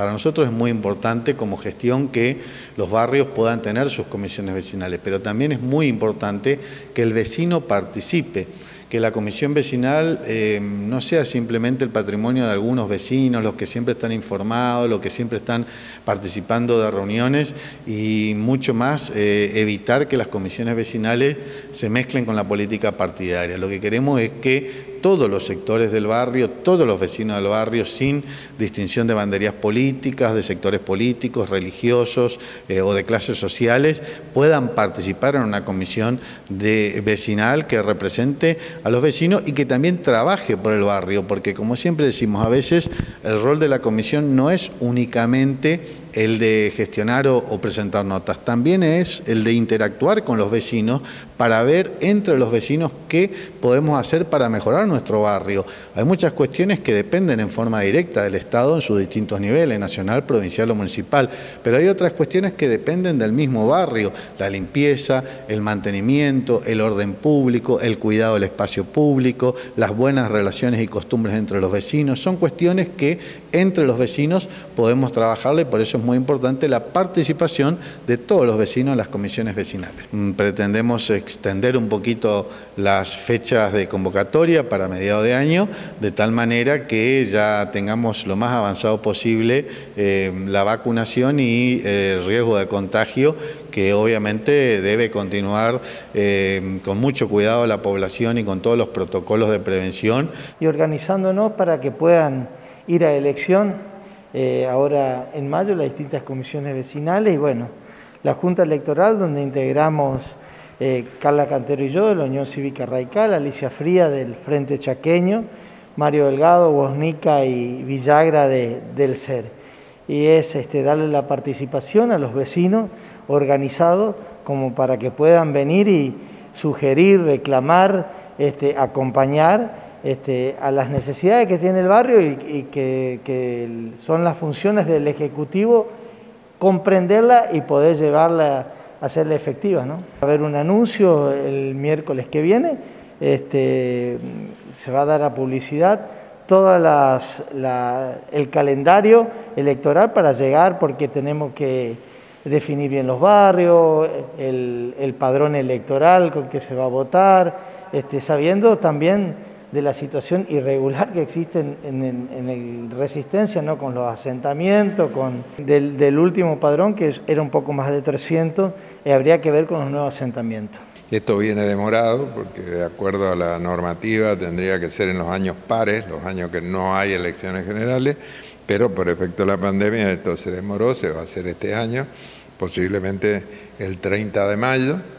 Para nosotros es muy importante como gestión que los barrios puedan tener sus comisiones vecinales, pero también es muy importante que el vecino participe, que la comisión vecinal no sea simplemente el patrimonio de algunos vecinos, los que siempre están informados, los que siempre están participando de reuniones, y mucho más evitar que las comisiones vecinales se mezclen con la política partidaria. Lo que queremos es que todos los sectores del barrio, todos los vecinos del barrio, sin distinción de banderías políticas, de sectores políticos, religiosos o de clases sociales, puedan participar en una comisión vecinal que represente a los vecinos y que también trabaje por el barrio, porque como siempre decimos, a veces el rol de la comisión no es únicamente el de gestionar o presentar notas, también es el de interactuar con los vecinos para ver entre los vecinos qué podemos hacer para mejorar nuestro barrio. Hay muchas cuestiones que dependen en forma directa del Estado en sus distintos niveles, nacional, provincial o municipal, pero hay otras cuestiones que dependen del mismo barrio, la limpieza, el mantenimiento, el orden público, el cuidado del espacio público, las buenas relaciones y costumbres entre los vecinos. Son cuestiones que entre los vecinos podemos trabajarle, por eso es muy importante la participación de todos los vecinos en las comisiones vecinales. Pretendemos extender un poquito las fechas de convocatoria para mediados de año, de tal manera que ya tengamos lo más avanzado posible la vacunación y el riesgo de contagio, que obviamente debe continuar con mucho cuidado la población y con todos los protocolos de prevención. Y organizándonos para que puedan ir a elección ahora en mayo las distintas comisiones vecinales y bueno, la Junta Electoral donde integramos Carla Cantero y yo de la Unión Cívica Radical, Alicia Fría del Frente Chaqueño, Mario Delgado, Bosnica y Villagra del CER. Y es darle la participación a los vecinos organizados como para que puedan venir y sugerir, reclamar, acompañar a las necesidades que tiene el barrio y que son las funciones del Ejecutivo, comprenderla y poder llevarla, hacerla efectiva, ¿no? Va a haber un anuncio el miércoles que viene, se va a dar a publicidad todo el calendario electoral para llegar, porque tenemos que definir bien los barrios, el padrón electoral con que se va a votar, sabiendo también de la situación irregular que existe en el Resistencia, ¿no? Con los asentamientos, del último padrón, que era un poco más de 300, habría que ver con los nuevos asentamientos. Esto viene demorado porque de acuerdo a la normativa tendría que ser en los años pares, los años que no hay elecciones generales, pero por efecto de la pandemia esto se demoró, se va a hacer este año, posiblemente el 30 de mayo.